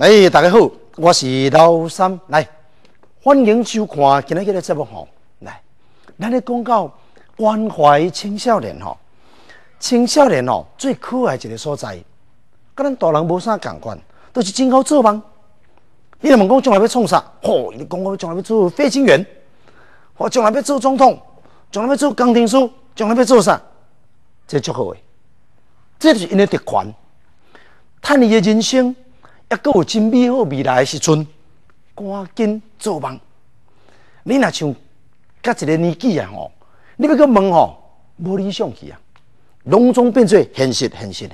大家好，我是老三，来欢迎收看今日的节目吼。来，咱咧讲到关怀青少年吼，青少年吼最可爱一个所在，甲咱大人无啥共款，都是真好做梦。你若问讲将来要创啥？吼，你讲我将来要做飞行员，或将来要做总统，将来要做工程师，将来要做啥？这足好诶，这就是因的特权。趁伊的人生。也阁有真美好未来的时阵，赶紧做梦。你若像甲一个年纪啊吼，你要阁问吼，无理想去啊，拢总变做现实。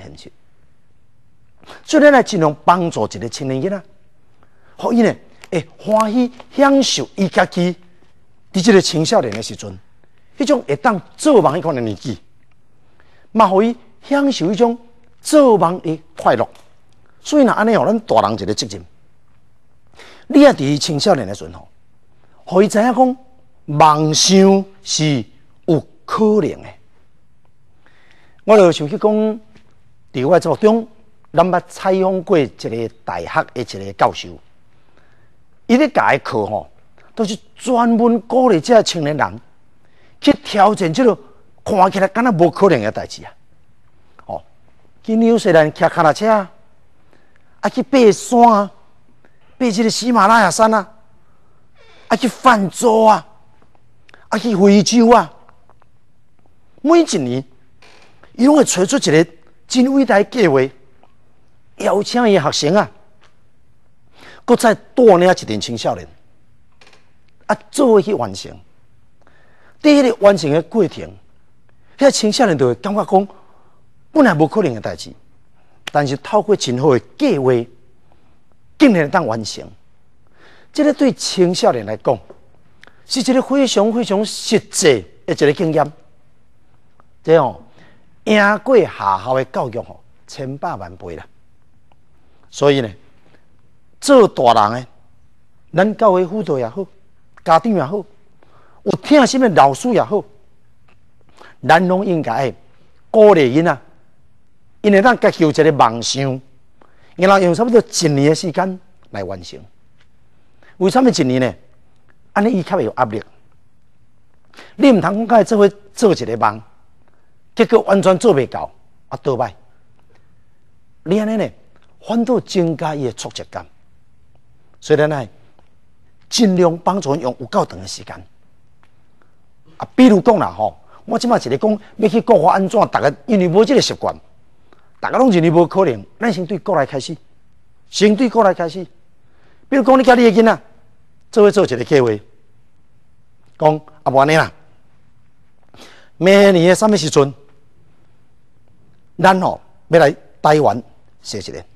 所以咱来尽量帮助一个青年囡仔，互伊呢会欢喜享受伊家己伫即个青少年的时阵，迄种会当做梦迄款的年纪，嘛互伊享受迄种做梦的快乐。所以呢，安尼吼，咱大人一个责任，你啊伫青少年的时阵吼，互伊知影讲梦想是有可能的。我就想起讲，伫我节目中，咱捌采访过一个大学的一个教授，伊咧教的课吼，都是专门鼓励这青年人去挑战这个看起来敢若无可能的代志啊！哦，去纽西兰骑脚踏车。啊，去爬山啊，爬这个喜马拉雅山啊，啊去泛舟啊，啊去非洲啊，每一年，伊拢会找出一个真伟大的计划，邀请伊学生啊，搁再带领一群青少年，啊，做伙去完成。第一个完成的过程，遐青少年就会感觉讲，本来无可能的代志。但是透过真好的计划，竟然当完成，这个对青少年来讲，是一个非常实际的一个经验。这样赢过下校的教育吼，千百万倍啦。所以呢，做大人的，咱教会辅导也好，家长也好，有听心的老师也好，咱拢应该鼓励因啊。因为咱家己有一个梦想，然后用差不多1年的时间来完成。为什么1年呢？安尼伊较有压力。你唔通讲甲伊做伙做一个梦，结果完全做袂到，啊倒摆。你安尼呢，反倒增加伊的挫折感。所以咱来尽量帮助用有够长的时间。啊，比如讲啦吼，我即摆一个讲要去国外安怎，大家因为无这个习惯。大家拢认为无可能，咱先对国内开始，比如讲，你甲你的囡仔做伙做一个计划，讲啊无安尼啦，明年的什么时阵，咱吼要来台湾踅一年。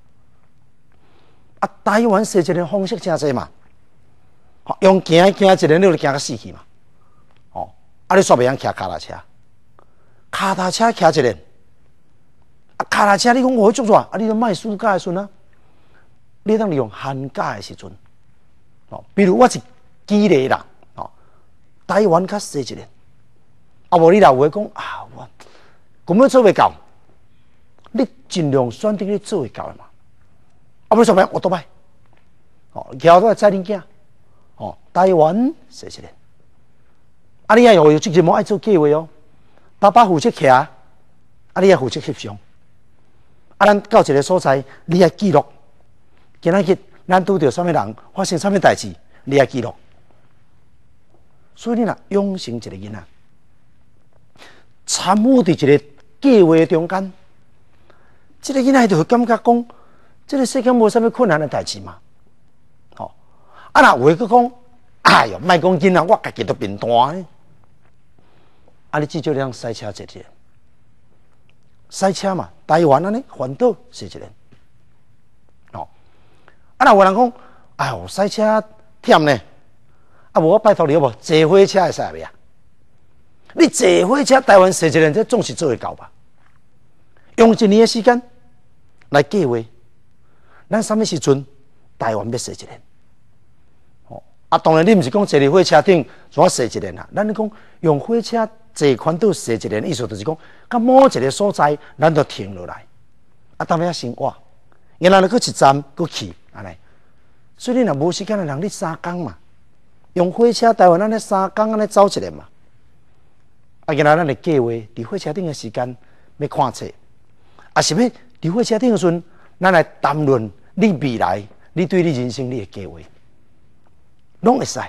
啊，台湾踅一年方式真济嘛，用行一年，你就行到死去嘛。哦，啊，你煞袂晓骑脚踏车，脚踏车骑一年。啊，脚踏车你讲我足热，啊，你都卖暑假的时阵啊，你当利用寒假的时阵，哦，比如我是举例啦，哦，台湾较踅一年，啊，无你若有讲啊，我根本做袂到，你尽量选择你做会到的嘛，啊，不说白我倒摆，哦，桥都载恁囝，哦，台湾踅一年，啊，你也有责任爱做计划哦，爸爸负责骑，啊，你也负责翕相。啊，咱到一个所在，你也记录。今仔日咱拄到什么人，发生什么代志，你也记录。所以你若养成一个囡仔，参与伫一个计划中间，这个囡仔就会感觉讲，这个世界无什么困难的代志嘛。哦，啊，若有个讲，哎哟，莫讲囡仔，我家己都面单呢。啊，你至少让赛车一日。赛车嘛，台湾安尼环岛踅一年，哦，啊，若有人讲，哎呦，赛车忝呢，啊，无我拜托你好无，坐火车会使袂啊？你坐火车台湾踅一年，这总是做会到吧？用1年的时间来计划，咱什么时阵台湾要踅一年？哦，啊，当然你毋是讲坐伫火车顶怎踅一年啊？咱咧讲用火车。坐环岛踅一年，意思就是讲，到某一个所在，咱就停落来，啊，当然先活， 然后去一站，去去安尼。所以你若无时间的人，你3工嘛，用火车台湾安尼3工安尼走一个嘛。啊，然后咱的计划，伫火车顶的时间要看册，啊是要伫火车顶的时阵，咱来谈论你未来，你对你人生你的计划，拢会使。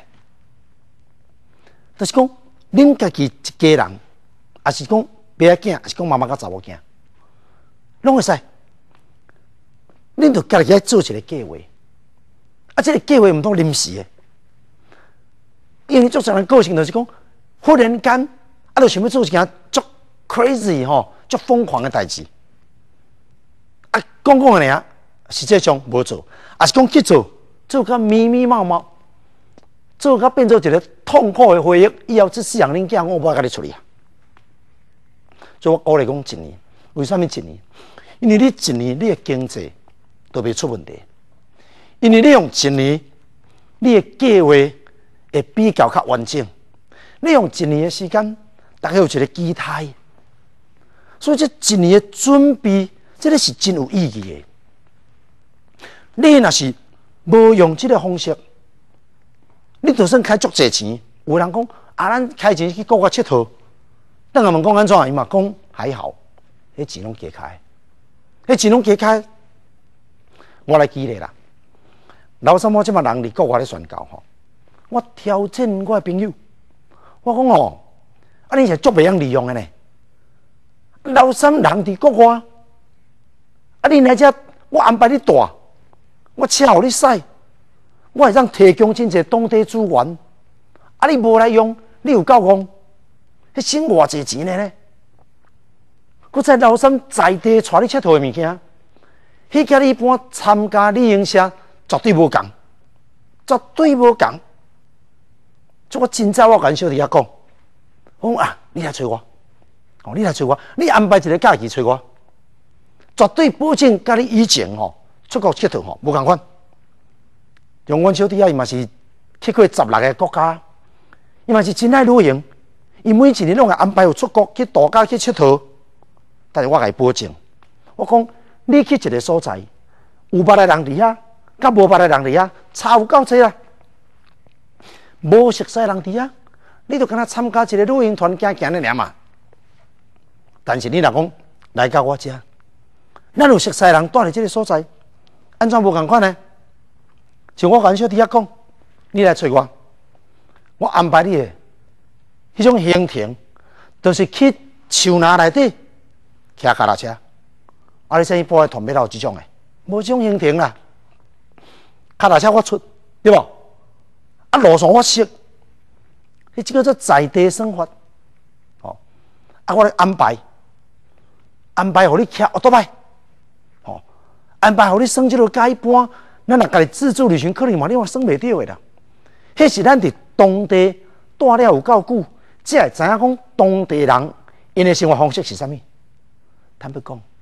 就是讲，恁家己一家人，也是讲爸仔囝，也是讲妈妈甲查某囝，拢会使。恁就家己爱做一个计划，啊，这个计划毋通临时的，因为做啥人个性就是讲，忽然间啊，就想要做一件足 crazy 吼，足疯狂的代志，啊，讲的尔，实际上无做，也是讲去做，做甲迷迷茫茫。做甲变做一个痛苦的回忆，以后这世人恁囝我无甲你处理啊。所以我鼓励讲1年，为什么1年？因为你1年你的经济都袂出问题，因为你用1年，你的计划会比较较完整。你用1年的时间，大家有一个期待，所以这1年的准备，这个是真有意义的。你若是无用这个方式，你就算开足济钱，有人讲啊，咱开钱去国外佚佗，等下问讲安怎？伊嘛讲还好，迄钱拢加开，迄钱拢加开。我来举例啦，老三我即马人伫国外咧宣教吼，我挑战我的朋友，我讲哦，啊你是足袂晓利用的呢。老三人伫国外，啊你来遮，我安排你住，我车互你驶。我会当提供真侪当地资源，啊！你无来用，你有够戆，迄省偌济钱的呢？佮在老三在地带你佚佗的物件，迄甲你一般参加旅行社绝对无共，绝对无共。所以我真早我甲小弟仔讲，我讲啊，你来找我，哦，你来找我，你安排一个假期找我，绝对保证甲你以前吼出国佚佗吼无共款。像阮小弟仔，伊嘛是去过16个国家，伊嘛是真爱旅行。伊每1年拢会安排有出国去度假去佚佗。但是我甲伊保证，我讲你去一个所在，有捌的人伫遐，甲无捌的人伫遐，差有够济啦。无熟悉的人伫遐，你就敢若参加一个旅行团行行的尔嘛。但是你若讲来到我遮，咱有熟悉的人住伫这个所在，安怎无共款呢？像我甲小弟仔讲，你来找我，我安排你的迄种行程，就是去树林内底骑脚踏车。啊，你生意播的团要有这种的，无这种行程啦。脚踏车我出，对无？啊，路上我识，迄这个做在地生活。哦，啊，我来安排，互你骑奥多摆，哦，安排互你算这个加一般。咱若家己自助旅行，可能嘛你话算袂着的啦。迄是咱伫当地住了有够久，才会知影讲当地人因的生活方式是啥物。坦白讲，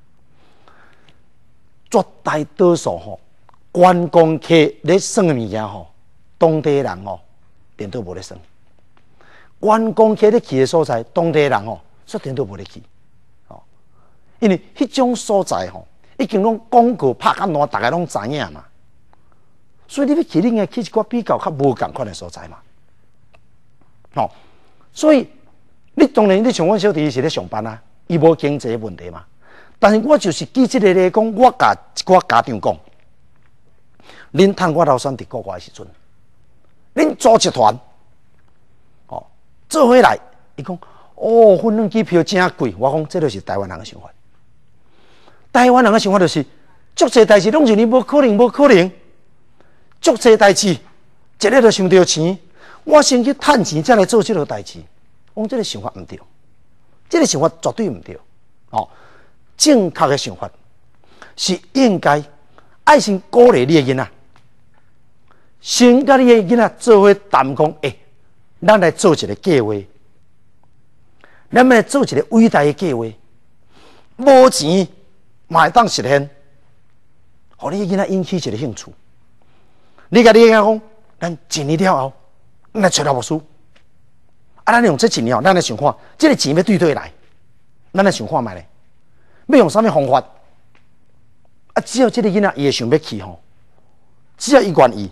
绝大多数吼观光客咧算的物件吼，当地人吼颠倒无咧算。观光客咧去的所在，当地人吼说颠倒无咧去。哦，因为迄种所在吼，已经拢广告拍甲烂，大家拢知影嘛。所以你要去，你应该去一个比较较无共款的所在嘛。哦，所以你当然你像阮小弟是咧上班啊，伊无经济问题嘛。但是我就是记这个咧讲，我甲一寡家长讲，恁趁我老三伫国外的时阵，恁组一团，哦，做回来，伊讲，哦，分两机票真贵，我讲这就是台湾人的想法。台湾人的想法就是，足侪代志拢是你无可能，无可能。足侪代志，一日就想到钱，我先去趁钱，再来做这个代志。我讲这个想法唔对，这个想法绝对唔对。哦，正确的想法是应该爱先鼓励你的囡仔，先甲你的囡仔做伙谈讲，咱来做一个计划，咱来做一个伟大的计划，无钱嘛会当实现，互你的囡仔引起一个兴趣。你甲你讲讲，咱1年了后，咱来找老牧师。啊，咱用这1年后，咱来想看，这个钱要对来，咱来想看卖咧，要用啥物方法？啊， 啊，只要这个囡仔伊会想要去吼，只要伊愿意，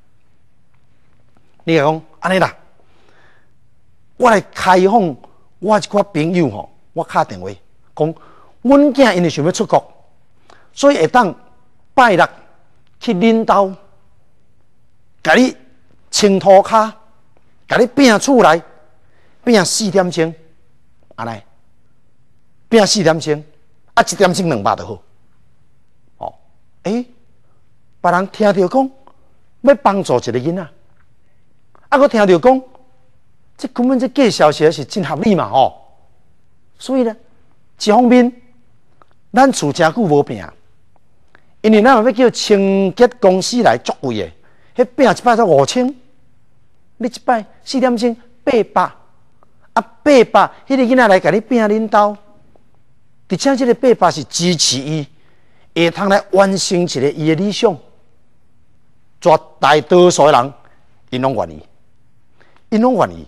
你讲安尼啦，我来开放我一寡朋友吼，我敲电话讲，阮囝因为想要出国，所以会当拜六去恁兜，甲你清涂骹，甲你拼厝内，拼4点钟，安尼，拼4点钟，啊1点钟200就好。哦，别人听到讲要帮助一个囡仔，啊，我听到讲，这根本这假消息是真合理嘛吼。所以呢，一方面，咱厝真久无拼，因为咱要叫清洁公司来作贵的，迄拼一摆才5000，你一摆4点钟800，啊800，迄个囡仔来甲你拼恁兜，而且这个800是支持伊，会通来完成一个伊的理想。绝大多数的人，因拢愿意，因拢愿意。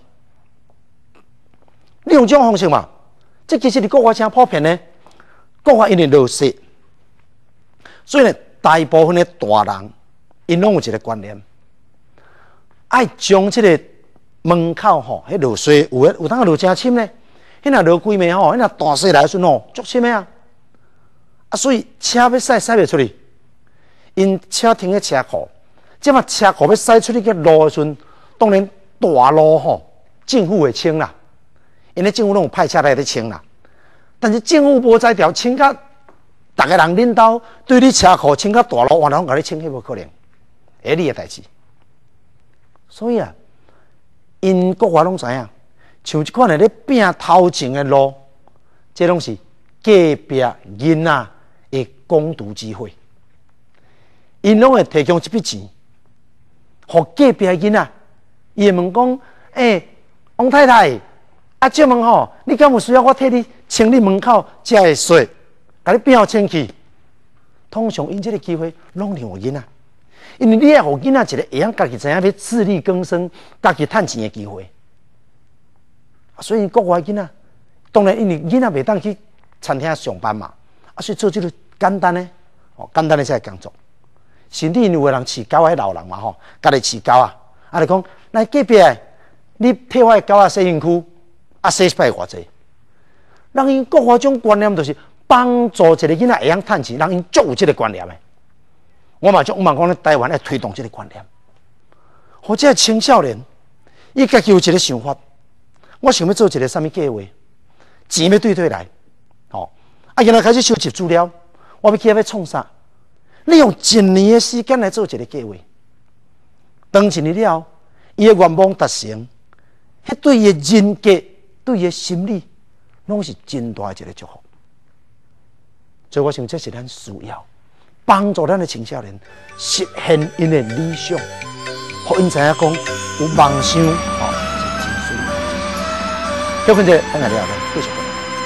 你用这种方式嘛？这其实伫国外真普遍呢。国外因为落雪，所以呢，大部分的大人因拢有一个观念，爱将这个门口吼，迄落雪有当落真深呢。迄若落几暝吼，迄若大雪来的时阵吼，足深的啊！啊，所以车要驶袂出去，因车停喺车库。即马车库要驶出去个路的时阵，当然大路吼，政府会清啦，因为政府拢有派车来咧清啦。但是政府无在条清甲，逐个人领导对你车库清甲大路，我拢甲你清，迄无可能，会你的代志。所以啊，因国外拢知影，像即款的咧拼头前的路，这拢是隔壁囡仔的共读机会，因拢会提供一笔钱。互隔壁囡仔，伊会问讲：王太太，啊，借问吼，你敢有需要我替你清理门口遮的雪，甲你变好清气？通常因这个机会拢让囡仔，因为你要互囡仔一个会晓家己知影要自力更生、家己趁钱的机会。所以国外囡仔，当然因为囡仔袂当去餐厅上班嘛，所以做这个简单的，简单的这个工作。甚至因有个人饲狗的老人嘛吼，家己饲狗啊，就讲来隔壁，你替我的狗洗身躯，洗一摆偌济。人因国外种观念就是帮助一个囡仔会晓趁钱，人因足有这个观念的。我嘛就讲咧，台湾要推动这个观念，或者青少年，伊家己有一个想法，我想要做一个什么计划，钱要对来，现在开始收集资料，我要去要创啥？你用1年的时间来做一个计划，当1年了，伊的愿望达成，迄对伊的人格、对伊的心理，拢是真大的一个祝福。所以我想这是咱需要帮助咱的青少年实现因的理想，互因知影讲有梦想，是真需要。结婚者，咱来了解，继续讲。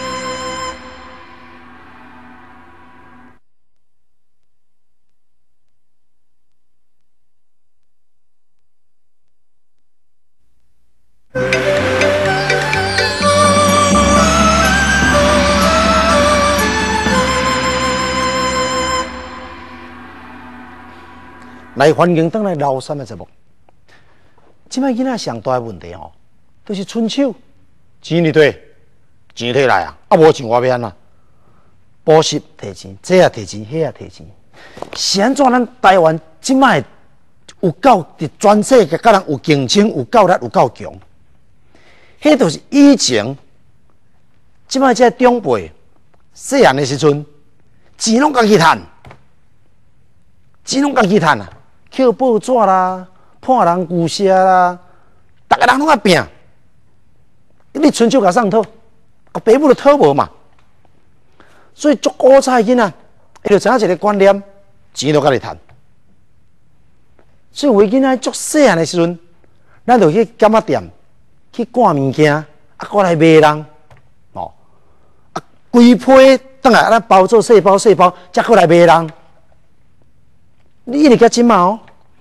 来欢迎登来老三的节目。即摆囡仔上大的问题吼，都是伸手，钱你对，钱摕来啊，无钱我要安怎？补习摕钱，这也摕钱，迄也摕钱。是安怎？咱台湾即摆有够伫全世界甲人有竞争，有够力，有够强。迄都是以前，即摆这长辈细汉的时阵，钱拢家己趁，钱拢家己趁啊！捡报纸啦，破人旧车啦，逐个人拢爱拼。你伸手甲送讨，爸母就讨无嘛。所以足古早的囡仔，伊就知影一个观念，钱都家己趁。所以有囡仔足细汉的时阵，咱就去柑仔店去赶物件，过来卖人，规批等来咱包做细包，再过来卖人。你一直甲即嘛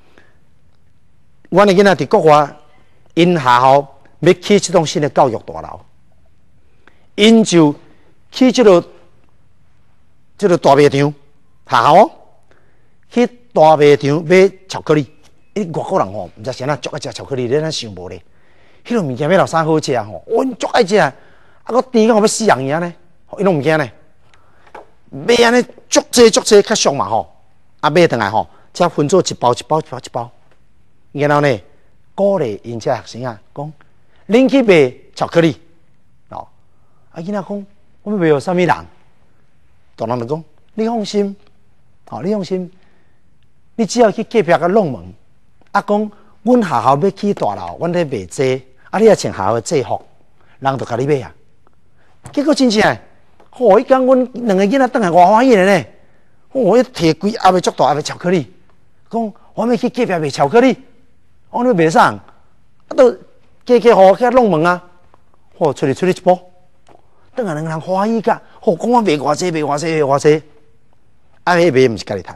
阮的囡仔伫国外，因学校要起这种新的教育大楼，因就去这个大卖场， 下校去大卖场买巧克力。外国人吼，毋知谁啊，足爱食巧克力，你咱想无咧？迄种物件要落啥好食吼？阮足爱食，啊个甜到要死人样呢，迄种物件呢，买安尼足济较俗嘛吼，啊买转来吼，才分做一包，然后呢，鼓励因遮学生啊，讲恁去买巧克力，哦，啊囡仔讲，我们袂有啥物人，大人就讲，你放心，哦，你放心，你只要去隔壁个弄门。啊，讲阮学校要起大楼，阮咧卖这，啊，你也穿学校的制服，人就甲你买啊。结果真正，迄天阮两个囡仔倒来偌欢喜的呢。我一摕规盒的足大盒的巧克力，讲我们去隔壁卖巧克力，我们卖啥？啊，都加互去弄门啊。出去一波，倒来两个人欢喜甲，讲我卖偌济，啊，迄卖毋是家己赚，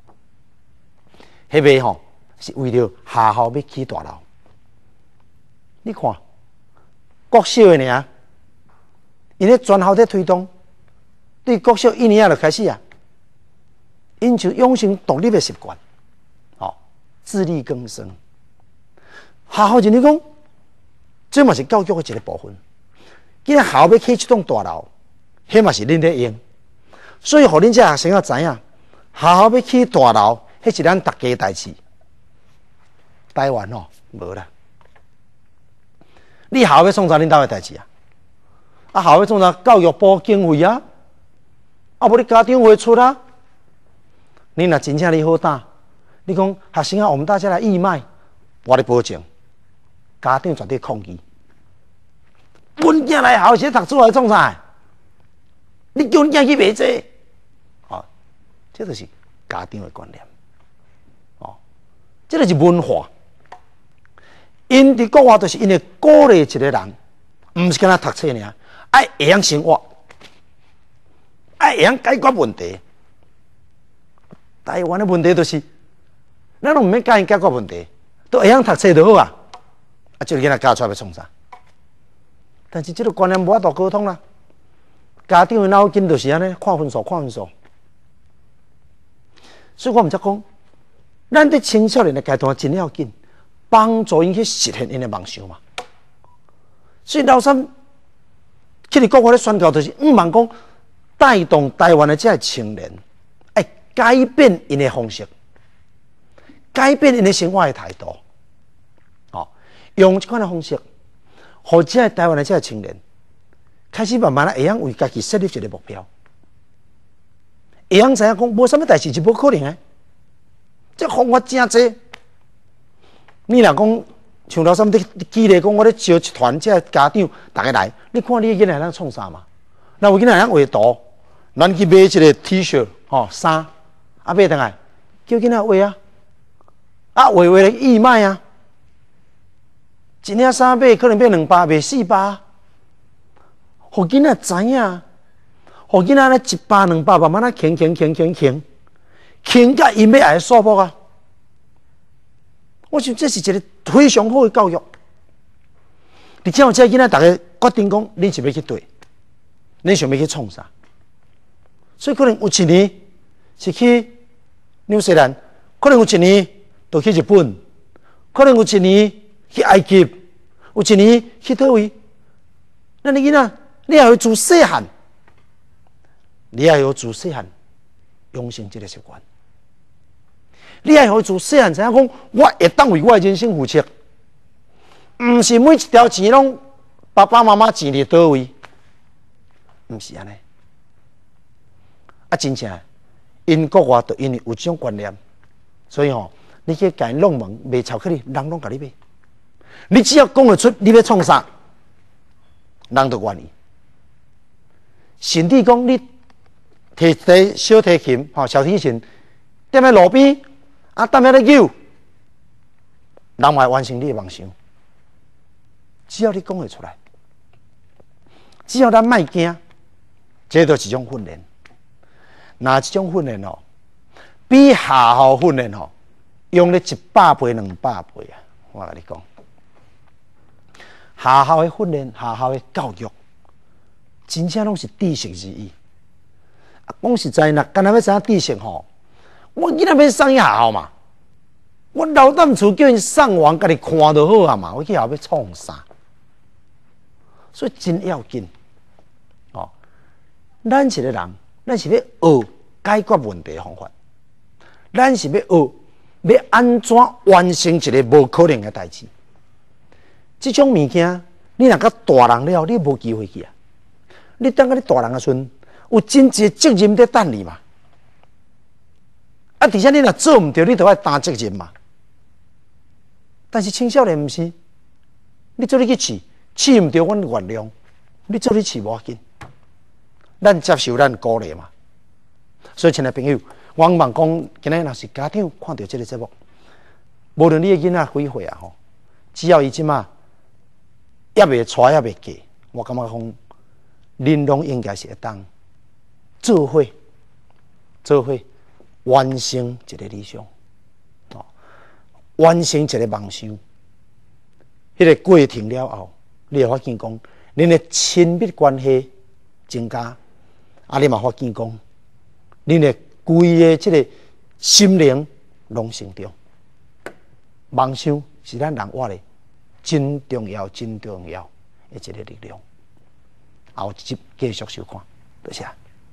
迄卖吼。是为了学校要起大楼，你看国小的呢，因咧全校在推动，对国小1年就开始啊，因就养成独立的习惯，哦，自力更生。学校人你讲，这嘛是教育的一个部分。既然学校要起这栋大楼，迄嘛是恁在用，所以互恁这学生啊知影，学校要起大楼，迄是咱大家的代志。台湾哦，无啦。你校要创啥恁兜的代志啊？啊，校要创啥？教育部经费啊，啊，无你家长会出啊。你若真正你好打，你讲学生啊，我们大家来义卖，我咧保证，家长绝对抗议。阮囝来校时读书来创啥？你叫阮囝去卖这，哦，这就是家长的观念，哦，这就是文化。因伫国外就是因为鼓励一个人，毋是干那读册尔，爱会晓生活，爱会晓解决问题。台湾的问题就是，咱都毋免教因解决问题，都会晓读册就好啊。啊，即个囡仔教出来要创啥？但是即个观念无法度沟通啦。家长的脑筋就是安尼，看分数。所以我毋则讲，咱伫青少年的阶段真要紧。帮助因去实现因的梦想嘛，所以老三去伫国外咧宣告，就是望讲带动台湾的这些青年，哎，改变因的方式，改变因的生活的态度，哦，用这款的方式，或者台湾的这些青年开始慢慢会晓为家己设立一个目标，会晓知影讲无啥物代志是无可能的，这方法真济。你若讲像老三伫激励讲，我咧招一团这家长，大家来，你看你囡仔通创啥嘛？那有囡仔通画图，咱去买一个 T 恤吼衫，啊买倒来，叫囡仔画啊，啊画来义卖啊，一领衫买可能买200，卖400，互囡仔知影，互囡仔咧100、200慢慢啊轻甲因要爱数目啊。我想这是一个非常好的教育。你只要这囡仔大家决定讲，你是要去对，你想要去创啥？所以可能有一年是去纽西兰，可能有一年就去日本，可能有一年去埃及，有一年去倒位。那你囡仔，你也要自细汉，你也要自细汉养成这个习惯。你也要自细汉知影讲，我会当为我的人生负责，毋是每一条钱拢爸爸妈妈钱伫倒位，毋是安尼。啊，真正因国外就因为有这种观念，所以吼，你去甲因弄门卖巧克力，人拢甲你买。你只要讲得出你要创啥，人就愿意。甚至讲你摕小提琴、小提琴，踮在路边。啊，踮遐咧扭，人嘛完成你的梦想。只要你讲会出来，只要咱莫惊，这就是一种训练。那这种训练哦，比学校训练哦，用了100倍、200倍啊！我跟你讲，学校的训练、学校的教育，真正拢是知识而已。 讲实在，若干那要知影知识吼，我囡仔要上夜校嘛，我老淡厝叫因上网，家己看就好啊嘛，我去后要创啥？所以真要紧哦。咱一个人，咱是要学解决问题的方法，咱是要学要安怎完成一个无可能的代志。这种物件，你若甲大人了，你无机会去啊。你等到你大人的时阵，有真济责任在等你嘛。啊，而且你若做唔到，你就要担责任嘛。但是青少年唔是，你做你去试唔到，阮原谅你做你试无要紧，咱接受咱鼓励嘛。所以，亲爱朋友，我望讲，今日若是家长看到这个节目，无论你的囡仔几岁啊吼，只要伊即马也未带也未嫁，我感觉讲，恁拢应该是会当做伙完成一个理想，哦，完成一个梦想。迄个过程了后，你会发现讲，恁的亲密关系增加，啊，你嘛发现讲，恁的规个这个心灵拢成长。梦想是咱人活的真重要、真重要的一个力量。后一集继续收看，多谢。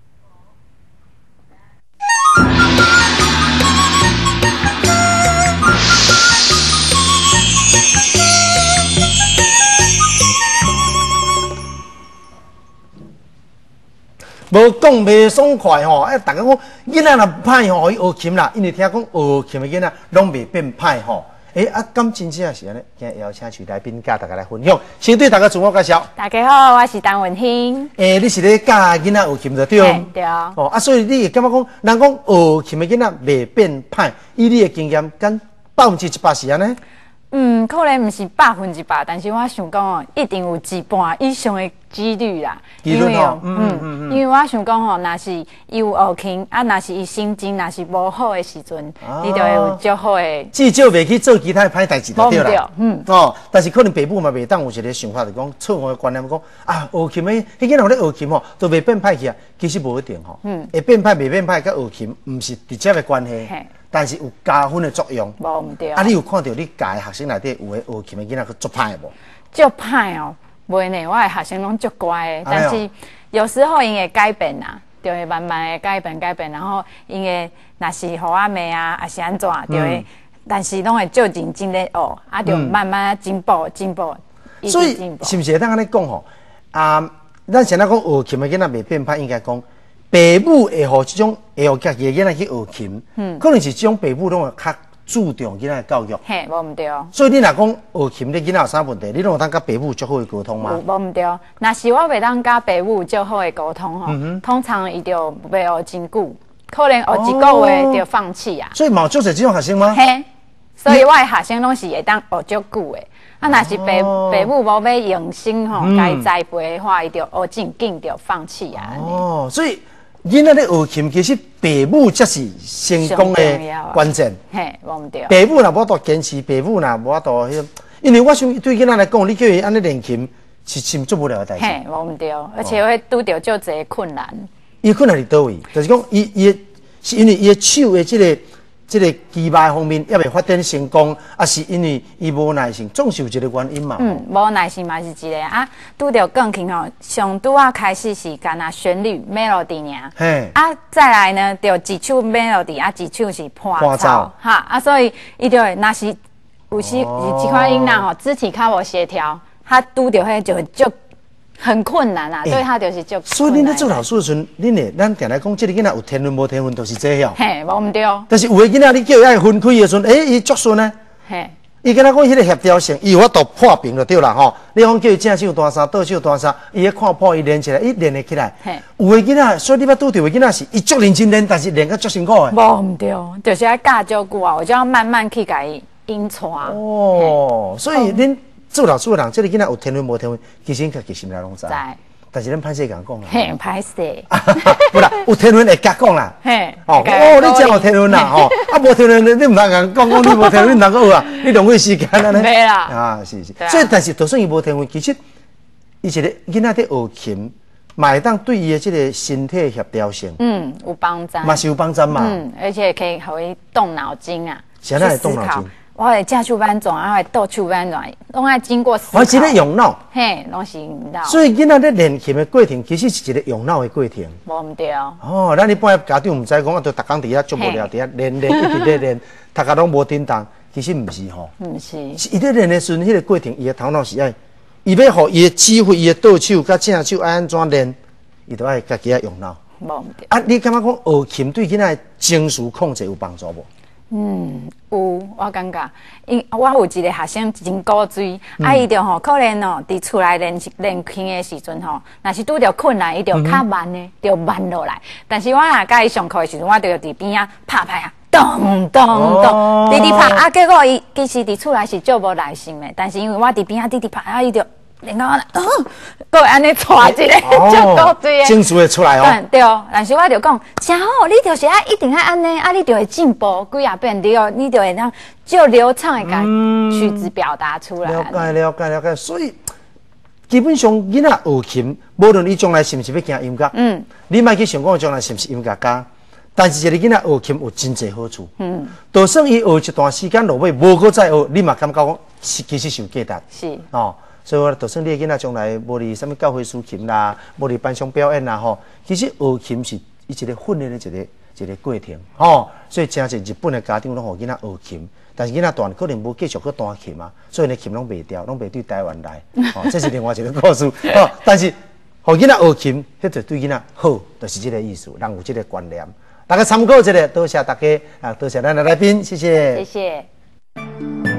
无讲袂爽快吼，逐个讲囡仔若歹吼，伊学琴啦，因为听讲学琴的囡仔拢袂变歹吼。敢真正是安尼？今日邀请徐来宾甲大家来分享，先对大家自我介绍。 大家好，我是陈文馨。 你是咧教囡仔学琴的对？ 对。 哦，所以你会感觉讲，人讲学琴的囡仔袂变歹，以你的经验，敢100%是安尼？ 可能唔是100%，但是我想讲哦，一定有一半以上的几率啦。 因为因为我想讲吼，若是伊有学琴，啊，若是伊心情若是无好的时阵，伊就会有较好的。 至少袂去做其他歹代志就对啦。但是可能父母嘛袂当有一个想法，就讲错误的观念，讲啊，学琴的迄囡仔咧学琴吼，都袂变歹去啊。其实无一定吼，会变歹袂变歹，甲学琴唔是直接的关系。但是有加分的作用， 无唔对。 你有看到你教的学生内底有诶学琴的囡仔去足歹无？ 足歹哦，袂呢，我的学生拢足乖的，但是有时候因会改变啦，就会慢慢的改变，然后因为若是互我骂啊，还是安怎，就会，但是拢会足认真咧学，啊，就慢慢进步。 所以是不是会当安尼讲吼？咱现在讲学琴的囡仔袂变歹，应该讲。父母会互这种会互家己的囡仔去学琴，可能是这种父母拢会较注重囡仔的教育。 嘿，无唔对。 所以你若讲学琴，你囡仔有啥问题，你拢有当甲父母足好的沟通吗？ 无唔对。若是我袂当甲父母足好的沟通吼，通常伊就袂学真久，可能学一个月就放弃啊。 所以冇就是这种学生吗？ 嘿，所以我的学生拢是会当学足久的。啊，若是父母无要用心吼，该栽培的话，伊就学真紧就放弃啊。 所以。囡仔咧学琴，其实父母才是成功的关键。 嘿，无唔对。 父母若无多坚持，父母若无多因为我想对囡仔来讲，你叫伊安尼练琴，是真做不了的代志。 嘿，无唔对，而且会拄到足侪困难。 伊困难伫倒位？就是讲，伊是因为伊的手的这个技艺方面也未发展成功，啊，是因为伊无耐性，总是有一个原因嘛。 无耐性嘛是一个啊。拄到钢琴吼，上拄啊开始是干那旋律 melody 尔，再来呢就一首 melody 啊，一首是伴奏，哈所以伊就会若是有时一款囡仔吼，肢体较无协调，他拄到迄就足很困难啊，对他就是足。 所以恁咧做老师的时阵，咱定来讲，这个囡仔有天分无天分都是这样。 嘿，无唔对。 但是有的囡仔你叫伊爱分开的时阵，伊足顺呢。嘿。伊跟他讲，迄个协调性，伊有法度破屏就对啦吼。你讲叫伊正手单三，倒手单三，伊咧看谱，伊练起来，伊练得起来。有的囡仔，所以你捌拄到的囡仔是，伊足认真练，但是练得足辛苦的。 无唔对，就是爱教足久啊，我就要慢慢去甲伊引带。 所以恁。做老师的人，这个囡仔有天分无天分，其实家己心内拢知。但是咱歹势讲啦。 嘿，歹势。 不啦，有天分会甲讲啦。嘿。你真有天分啦，无天分你唔通讲你无天分，你唔通讲啊，你浪费时间啊呢。 没啦。 是。所以，但是就算伊无天分，其实伊一个囡仔在学琴， 嘛会当对伊的这个身体协调性， 有帮助， 嘛是有帮助嘛， 而且可以互伊动脑筋啊， 现在会动脑筋。 我会正手板转，我会倒手板转，拢爱经过思考。 我一个用脑， 嘿，拢是用脑。 所以囡仔咧练琴的过程，其实是一个用脑的过程。 无唔对哦。 哦，咱一般家长唔知讲，啊，就逐工伫遐做无聊，伫遐练，一直咧练，大家拢无叮当。其实唔是吼， 唔是。 伊咧练的时阵，迄个过程，伊的头脑是爱，伊要互伊的指挥，伊的倒手甲正手爱安怎练，伊都爱家己用脑。 无唔对。 啊，你感觉讲学琴对囡仔情绪控制有帮助无？ 有，我感觉，我有一个学生真古锥，伊就吼可能哦，伫厝内练琴的时阵吼，若是拄着困难，伊就较慢的，就慢落来。但是我若甲伊上课的时阵，我就伫边啊拍拍啊，咚咚咚，直直拍啊。结果伊其实伫厝内是足无耐心的，但是因为我伫边啊直直拍啊，伊就然后搁会安尼带一个足古锥的， 情绪会出来哦。 对，但是我就讲，真好，你就是一定要安尼，你就会进步，几啊遍对，你就会让就流畅的把曲子表达出来。 了解，所以基本上囡仔学琴，无论你将来是不是要行音乐，你莫去想讲将来是不是音乐家，但是一个囡仔学琴有真侪好处，就算伊学一段时间落尾，无搁再学，你嘛感觉讲其实有价值， 是哦。所以我就算你的囡仔将来无伫什么教会抒琴啦，无伫班上表演啦吼，其实学琴是一个训练的一个过程吼。所以真侪日本的家长拢互囡仔学琴，但是囡仔大可能无继续去弹琴啊，所以呢琴拢袂调，拢袂对台湾来，哦，这是另外一个故事哦。但是互囡仔学琴，迄就对囡仔好，就是这个意思，人有这个观念，大家参考一下，多谢大家啊，多谢咱的来宾，谢谢， 谢谢。